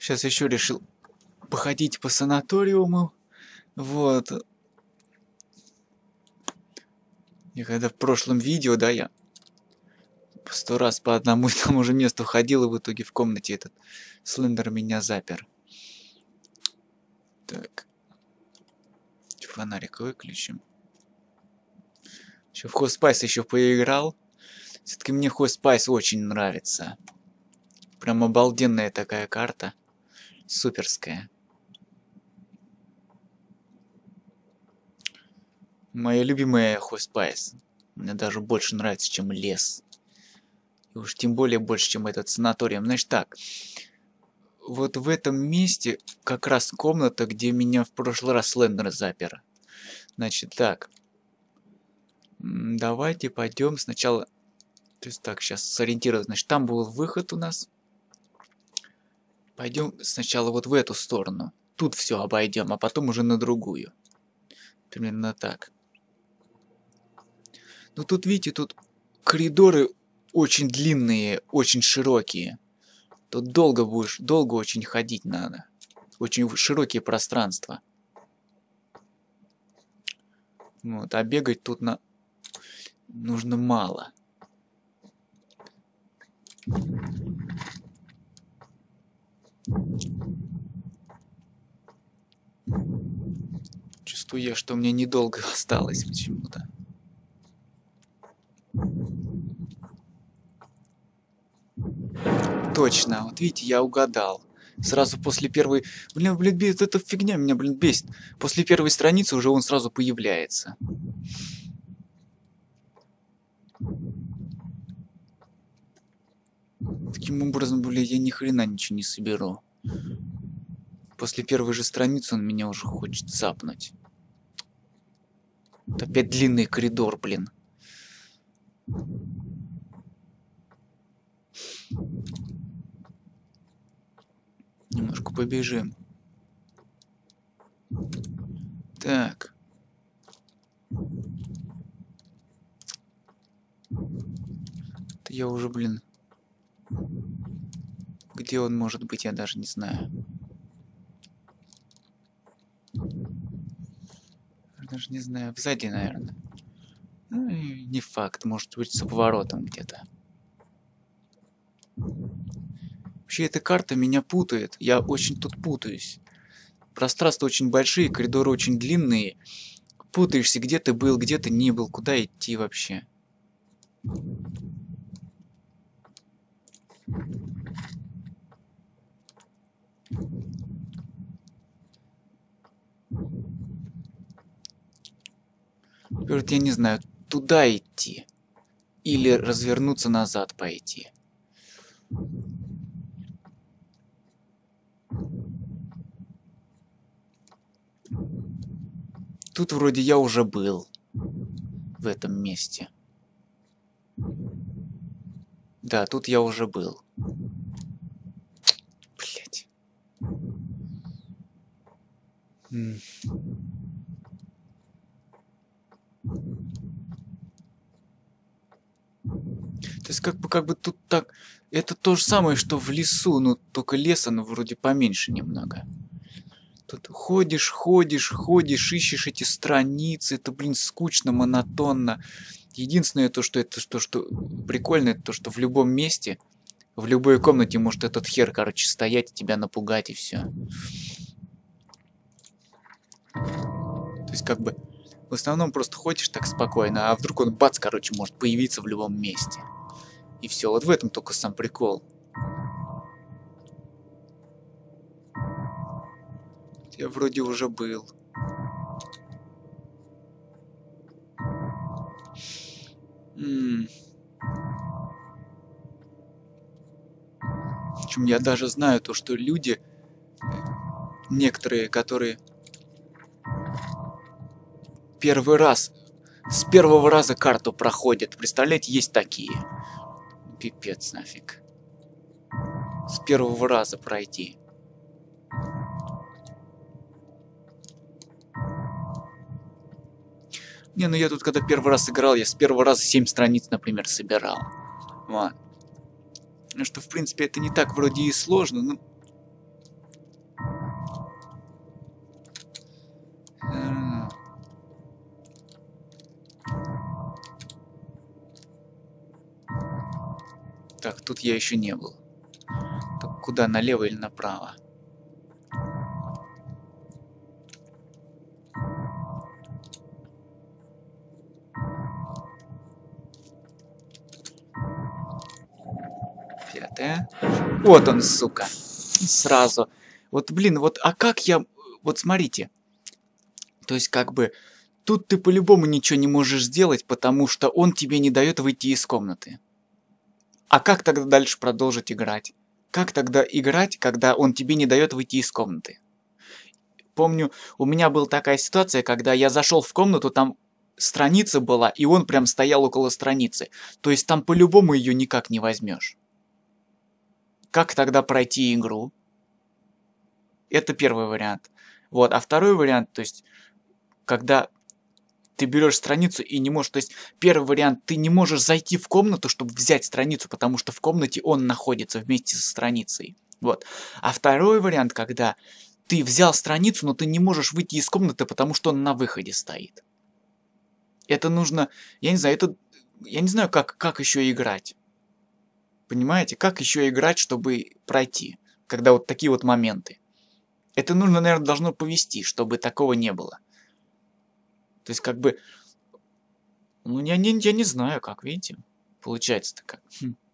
Сейчас еще решил походить по санаториуму. Вот. И когда в прошлом видео, да, я 100 раз по одному и тому же месту ходил, и в итоге в комнате этот Слендер меня запер. Так. Фонарик выключим. Еще в Хоспайс еще поиграл. Все-таки мне Хоспайс очень нравится. Прям обалденная такая карта. Суперская. Моя любимая Хоспайс. Мне даже больше нравится, чем лес. И уж тем более больше, чем этот санаториум. Значит так. Вот в этом месте как раз комната, где меня в прошлый раз Слендер запер. Значит так. Давайте пойдем сначала... То есть так, сейчас сориентироваться. Значит, там был выход у нас. Пойдем сначала вот в эту сторону. Тут все обойдем, а потом уже на другую. Примерно так. Ну тут, видите, тут коридоры очень длинные, очень широкие. Тут долго очень ходить надо. Очень широкие пространства. Вот, а бегать тут нужно мало. Чувствую я, что мне недолго осталось почему-то. Точно, вот видите, я угадал. Сразу после первой... Блин, эта фигня меня, бесит. После первой страницы уже он сразу появляется. Таким образом, я ни хрена ничего не соберу. После первой же страницы он меня уже хочет цапнуть. Вот опять длинный коридор, блин. Немножко побежим. Так. Это я уже, блин. Где он может быть, я даже не знаю. Даже не знаю. Сзади, наверное. Ну, не факт. Может быть, с поворотом где-то. Вообще, эта карта меня путает. Я очень тут путаюсь. Пространства очень большие, коридоры очень длинные. Путаешься, где ты был, где ты не был, куда идти вообще. Теперь я не знаю, туда идти или развернуться назад пойти. Тут вроде я уже был в этом месте. Да, тут я уже был. Блять. То есть как бы тут так... Это то же самое, что в лесу, но только леса, но вроде поменьше немного. Тут ходишь, ищешь эти страницы, это, блин, скучно, монотонно. Единственное то, что прикольно, это то, что в любом месте, в любой комнате может этот хер, короче, стоять, тебя напугать и все. То есть как бы в основном просто ходишь так спокойно, а вдруг он бац, короче, может появиться в любом месте. И все, вот в этом только сам прикол. Я вроде уже был. Причем я даже знаю то, что люди, некоторые, которые с первого раза карту проходят. Представляете, есть такие. Пипец нафиг. С первого раза пройти. Не, ну я тут когда первый раз играл, я с первого раза 7 страниц, например, собирал. Вот. Что, в принципе, это не так вроде и сложно, но... я еще не был. Так куда, налево или направо? Пятое. Вот он, сука. Сразу. Вот, блин, вот, а как я... Вот смотрите. То есть, как бы, тут ты по-любому ничего не можешь сделать, потому что он тебе не дает выйти из комнаты. А как тогда дальше продолжить играть? Как тогда играть, когда он тебе не дает выйти из комнаты? Помню, у меня была такая ситуация, когда я зашел в комнату, там страница была, и он прям стоял около страницы. То есть там по-любому ее никак не возьмешь. Как тогда пройти игру? Это первый вариант. Вот, а второй вариант, то есть, когда ты берешь страницу и не можешь, то есть, первый вариант, ты не можешь зайти в комнату, чтобы взять страницу, потому что в комнате он находится вместе со страницей. Вот. А второй вариант, когда ты взял страницу, но ты не можешь выйти из комнаты, потому что он на выходе стоит. Это нужно, я не знаю, я не знаю, как еще играть. Понимаете, как еще играть, чтобы пройти, когда вот такие вот моменты. Это нужно, наверное, должно повести, чтобы такого не было. То есть, как бы, ну, я не знаю, как, видите, получается-то как.